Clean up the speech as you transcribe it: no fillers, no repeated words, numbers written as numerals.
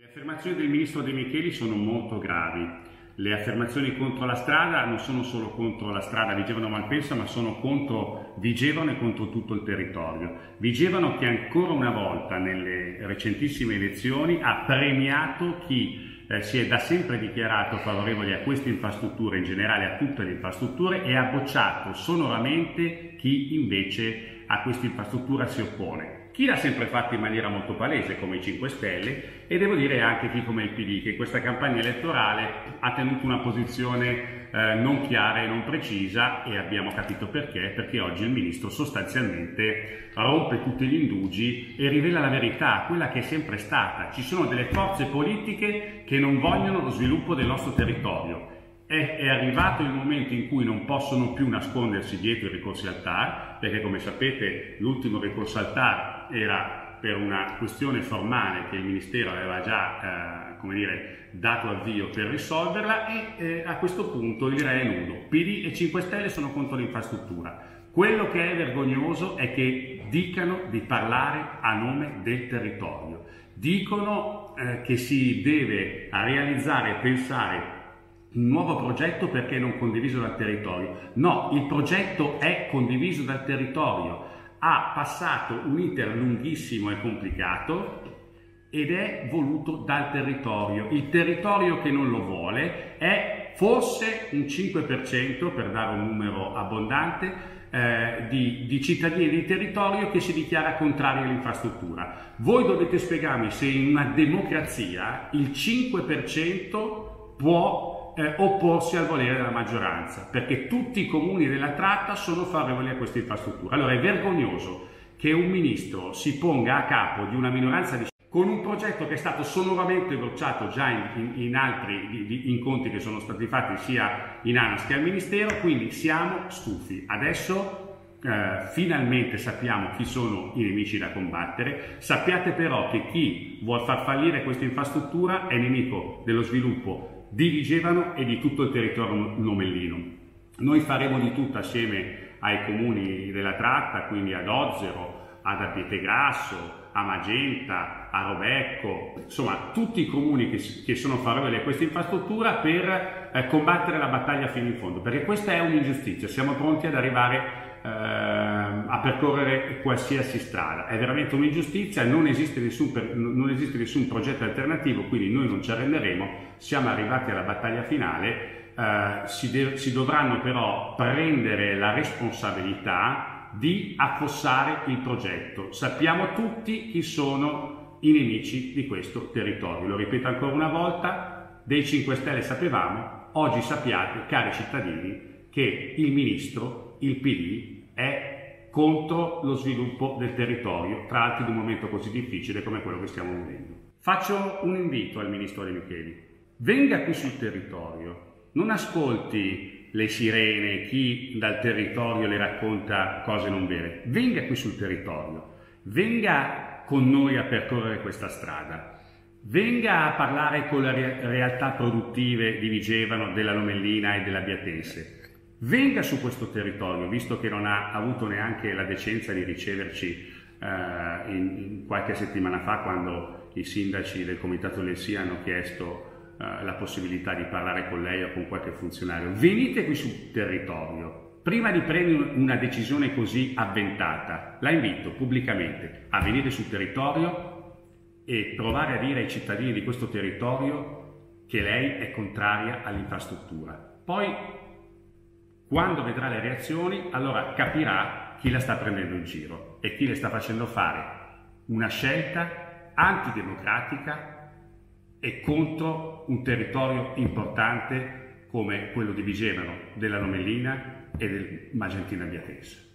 Le affermazioni del ministro De Micheli sono molto gravi. Le affermazioni contro la strada non sono solo contro la strada Vigevano-Malpensa, ma sono contro Vigevano e contro tutto il territorio. Vigevano che ancora una volta nelle recentissime elezioni ha premiato chi si è da sempre dichiarato favorevole a queste infrastrutture, in generale a tutte le infrastrutture, e ha bocciato sonoramente chi invece a questa infrastruttura si oppone. Chi l'ha sempre fatto in maniera molto palese, come i 5 Stelle, e devo dire anche chi come il PD, che in questa campagna elettorale ha tenuto una posizione non chiara e non precisa, e abbiamo capito perché oggi il ministro sostanzialmente rompe tutti gli indugi e rivela la verità, quella che è sempre stata. Ci sono delle forze politiche che non vogliono lo sviluppo del nostro territorio. È arrivato il momento in cui non possono più nascondersi dietro i ricorsi al TAR, perché come sapete l'ultimo ricorso al TAR era per una questione formale che il Ministero aveva già dato avvio per risolverla, e a questo punto il re è nudo. PD e 5 Stelle sono contro l'infrastruttura. Quello che è vergognoso è che dicano di parlare a nome del territorio. Dicono che si deve realizzare e pensare un nuovo progetto perché non condiviso dal territorio. No, il progetto è condiviso dal territorio, ha passato un iter lunghissimo e complicato ed è voluto dal territorio. Il territorio che non lo vuole è forse un 5%, per dare un numero abbondante, di cittadini di territorio che si dichiara contrari all'infrastruttura. Voi dovete spiegarmi se in una democrazia il 5% può opporsi al volere della maggioranza, perché tutti i comuni della tratta sono favorevoli a questa infrastruttura. Allora è vergognoso che un ministro si ponga a capo di una minoranza con un progetto che è stato sonoramente bocciato già in altri incontri che sono stati fatti sia in ANAS che al Ministero. Quindi siamo stufi. Adesso finalmente sappiamo chi sono i nemici da combattere. Sappiate però che chi vuol far fallire questa infrastruttura è nemico dello sviluppo di Vigevano e di tutto il territorio lomellino. Noi faremo di tutto assieme ai comuni della tratta, quindi ad Ozzero, ad Abietegrasso, a Magenta, a Robecco, insomma tutti i comuni che sono favorevoli a questa infrastruttura per combattere la battaglia fino in fondo, perché questa è un'ingiustizia. Siamo pronti ad arrivare a percorrere qualsiasi strada. È veramente un'ingiustizia, non esiste nessun progetto alternativo, quindi noi non ci arrenderemo. Siamo arrivati alla battaglia finale, si dovranno però prendere la responsabilità di affossare il progetto. Sappiamo tutti chi sono i nemici di questo territorio. Lo ripeto ancora una volta, dei 5 Stelle sapevamo, oggi sappiate, cari cittadini, che il ministro, il PD, è contro lo sviluppo del territorio, tra l'altro in un momento così difficile come quello che stiamo vivendo. Faccio un invito al ministro De Micheli: venga qui sul territorio, non ascolti le sirene, chi dal territorio le racconta cose non vere. Venga qui sul territorio, venga con noi a percorrere questa strada, venga a parlare con le realtà produttive di Vigevano, della Lomellina e della Biatense. Venga su questo territorio, visto che non ha avuto neanche la decenza di riceverci qualche settimana fa, quando i sindaci del Comitato del SIA hanno chiesto la possibilità di parlare con lei o con qualche funzionario. Venite qui sul territorio. Prima di prendere una decisione così avventata, la invito pubblicamente a venire sul territorio e provare a dire ai cittadini di questo territorio che lei è contraria all'infrastruttura. Poi, quando vedrà le reazioni, allora capirà chi la sta prendendo in giro e chi le sta facendo fare una scelta antidemocratica e contro un territorio importante come quello di Vigevano, della Lomellina e del Magentina Biatense.